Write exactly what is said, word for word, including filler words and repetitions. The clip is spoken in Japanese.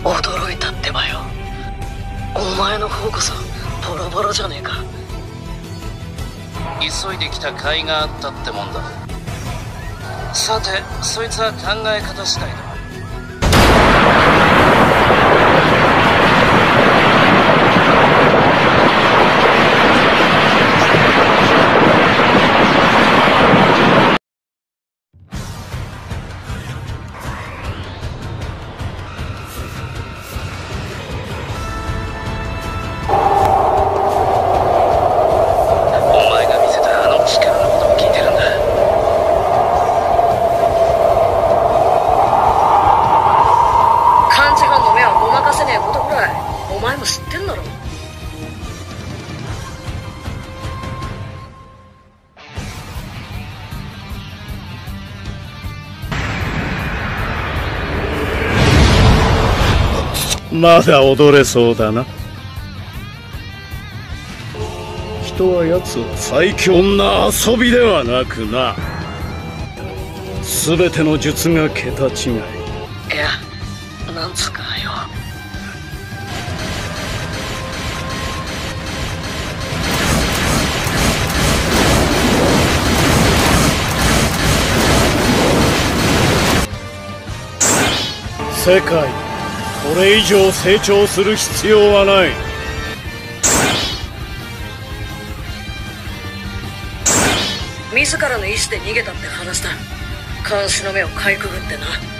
驚いたってばよ。お前の方こそボロボロじゃねえか。 急いできた甲斐があったってもんだ。さてそいつは考え方次第だ。 お前も知ってんだろ。 まだ踊れそうだな。人は奴は最強な遊びではなくな、全ての術が桁違い。 いや、なんつうかよ。 世界、これ以上成長する必要はない。 自らの意志で逃げたって話だ。監視の目をかいくぐってな。